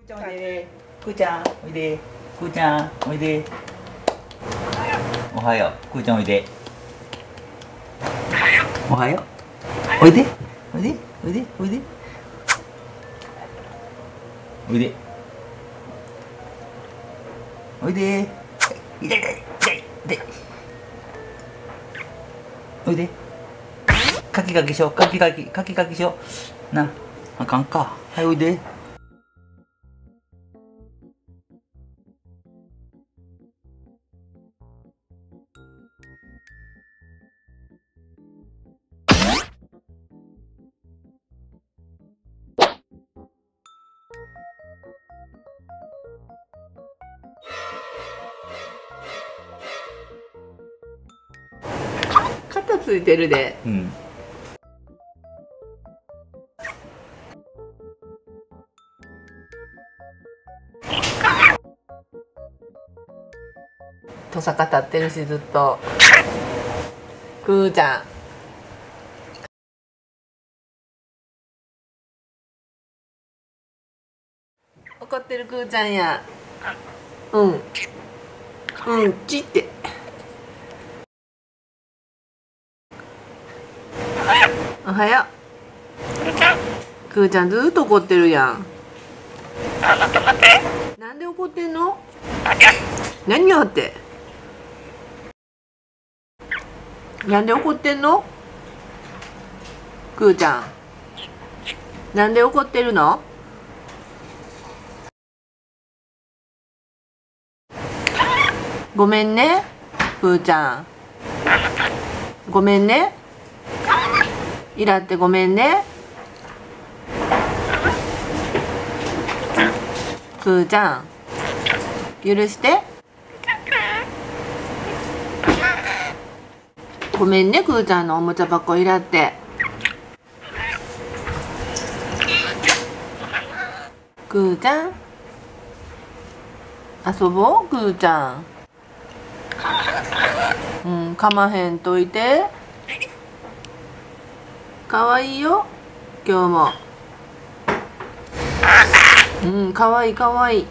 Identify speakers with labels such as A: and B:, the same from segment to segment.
A: くーちゃんおいで。くーちゃんおいで。くーちゃんおいで。おはよう。くーちゃんおいで。おはよう。おいで。おいで。おいで。おいで。おいで。おいで。いでいでいでいで。おいで。かきかきしよう。かきかきかきかきしよう。な、あかんか。はい、おいで。
B: 肩ついてるで。
A: うん。
B: トサカ立ってるしずっと。くーちゃん。怒ってるくーちゃんや。うん。うん、ちって。おはよう。くーちゃんずーっと怒ってるやん。なんで怒ってんの？何があって？なんで怒ってんの？くーちゃん。なんで怒ってるの？ごめんね、くーちゃん。ごめんね。イラってごめんね。くーちゃん。許して。ごめんね、くーちゃんのおもちゃ箱イラって。くーちゃん。遊ぼう、くーちゃん。うん、かまへんといて。かわいいよ、今日も。うん、かわいいかわいい。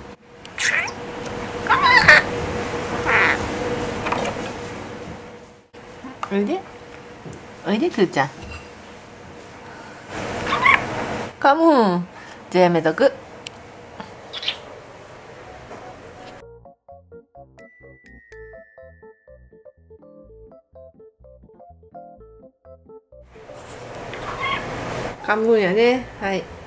B: おいで。おいで、くーちゃん。カモン。じゃあやめとく。カモンやね。はい。